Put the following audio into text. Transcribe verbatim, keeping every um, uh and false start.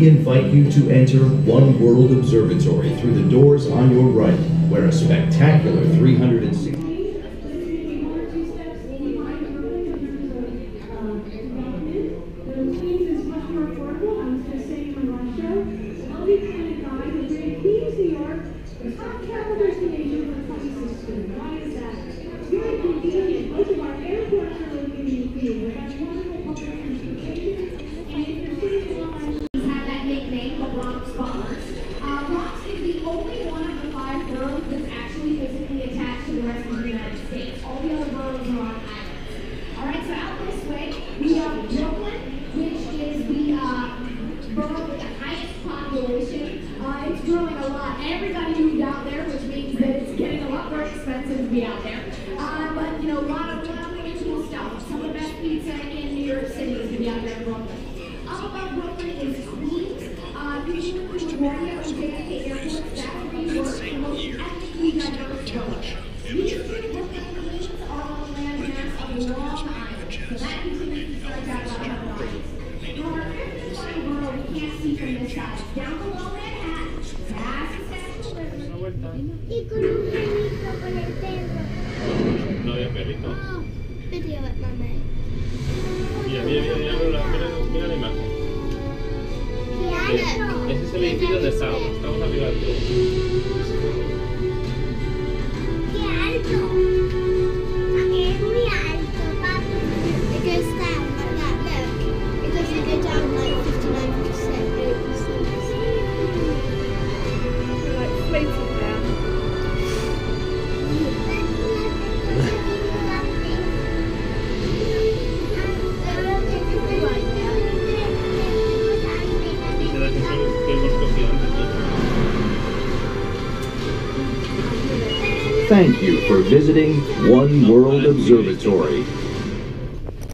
we invite you to enter One World Observatory through the doors on your right, where a spectacular three hundred sixty Everybody moved out there, which means that it's getting a lot more expensive to be out there. Uh, but, you know, a lot of, a lot of original stuff. Some of the best pizza in New York City is going to be out there in Brooklyn. Up above Brooklyn is Queens. Uh, usually with LaGuardia or J F K airports, that's where you work the most ethnically diverse village. These three Brooklyn Queens are on the landmass of Long Island. So that continues to stretch out about one hundred miles. Now, our fifth final borough we can't see from this side. Down below Manhattan, past Y con un perrito con el perro. No había perrito. Oh, video it, mami. Mira, mira, mira, mira, mira, mira, mira la imagen. Eh, ese es el edificio donde estamos. Estamos arriba del todo. ¡Qué alto! Aquí es muy alto, papi. It goes down like that, look. It doesn't go down like fifty-nine percent. Like floating down. Thank you for visiting One World Observatory.